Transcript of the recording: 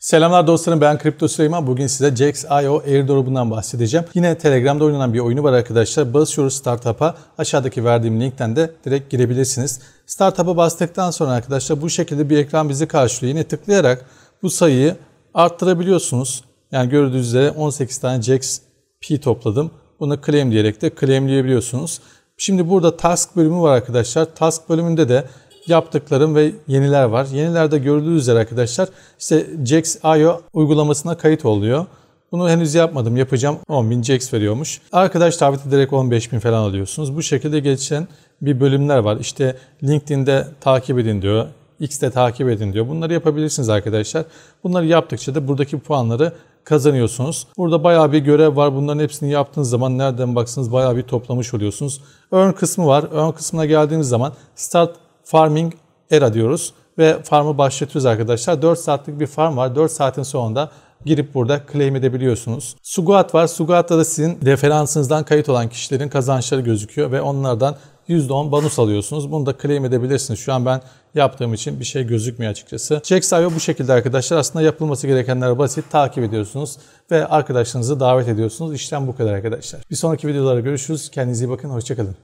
Selamlar dostlarım, ben Kripto Süleyman. Bugün size Jaxx.io airdrop'undan bahsedeceğim. Yine Telegram'da oynanan bir oyunu var arkadaşlar. Basıyoruz Startup'a. Aşağıdaki verdiğim linkten de direkt girebilirsiniz. Startup'a bastıktan sonra arkadaşlar bu şekilde bir ekran bizi karşılıyor. Yine tıklayarak bu sayıyı arttırabiliyorsunuz. Yani gördüğünüz üzere 18 tane JAXP topladım. Bunu claim diyerek de claimleyebiliyorsunuz. Şimdi burada task bölümü var arkadaşlar. Task bölümünde de yaptıklarım ve yeniler var. Yenilerde gördüğünüz üzere arkadaşlar işte Jaxx.io uygulamasına kayıt oluyor. Bunu henüz yapmadım. Yapacağım. 10.000 Jax veriyormuş. Arkadaş davet ederek 15.000 falan alıyorsunuz. Bu şekilde geçen bir bölümler var. İşte LinkedIn'de takip edin diyor. X'te takip edin diyor. Bunları yapabilirsiniz arkadaşlar. Bunları yaptıkça da buradaki puanları kazanıyorsunuz. Burada bayağı bir görev var. Bunların hepsini yaptığınız zaman nereden baksanız bayağı bir toplamış oluyorsunuz. Earn kısmı var. Earn kısmına geldiğiniz zaman Start Farming Era diyoruz ve farmı başlatıyoruz arkadaşlar. 4 saatlik bir farm var. 4 saatin sonunda girip burada claim edebiliyorsunuz. Suguat var. Suguat'ta da sizin referansınızdan kayıt olan kişilerin kazançları gözüküyor ve onlardan %10 bonus alıyorsunuz. Bunu da claim edebilirsiniz. Şu an ben yaptığım için bir şey gözükmüyor açıkçası. Jaxx.io bu şekilde arkadaşlar. Aslında yapılması gerekenler basit. Takip ediyorsunuz ve arkadaşlarınızı davet ediyorsunuz. İşlem bu kadar arkadaşlar. Bir sonraki videolarda görüşürüz. Kendinize iyi bakın. Hoşça kalın.